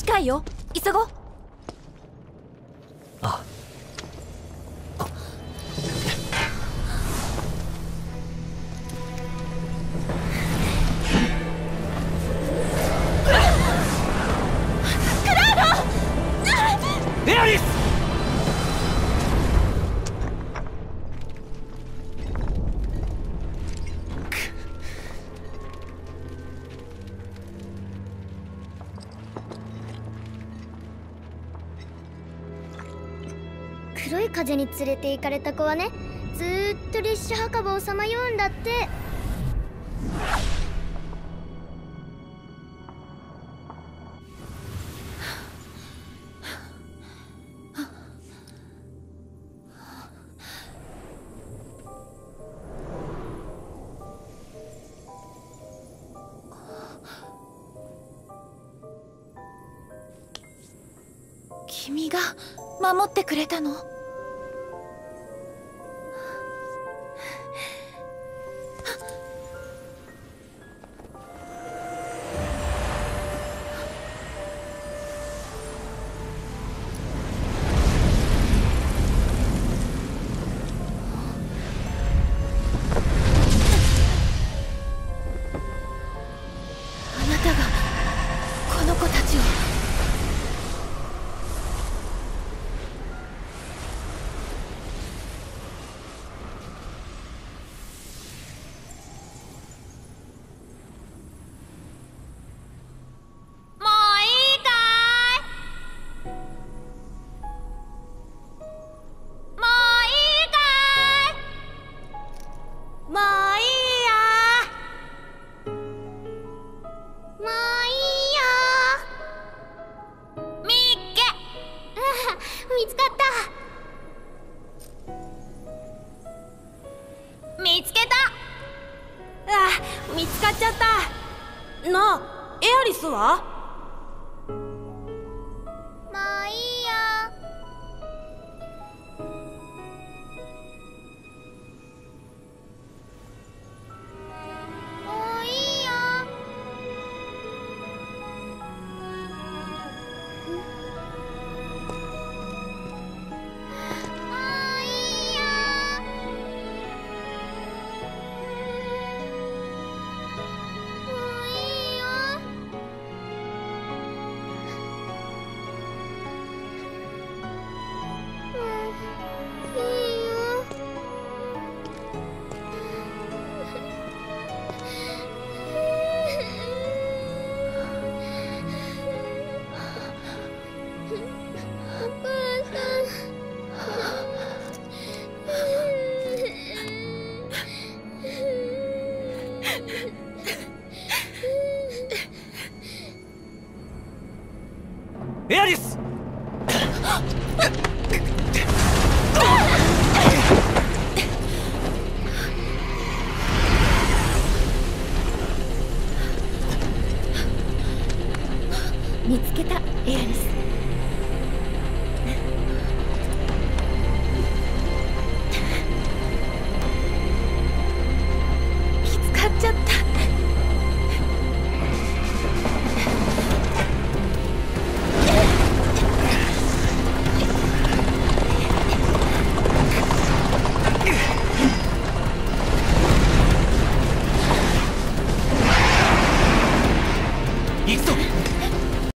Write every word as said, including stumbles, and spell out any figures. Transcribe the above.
近いよ。急ごう。 あエアリス。 黒い風に連れて行かれた子はね、ずーっと列車墓場をさまようんだって。 君が守ってくれたの？あなたがこの子たちを。 見つかった。 見つけた。 あ、見つかっちゃった。なあ、エアリスは？ もういいよ。もういいよ。 エアリス。 見つけた、エアリス。見つかっちゃった。 行くぞ。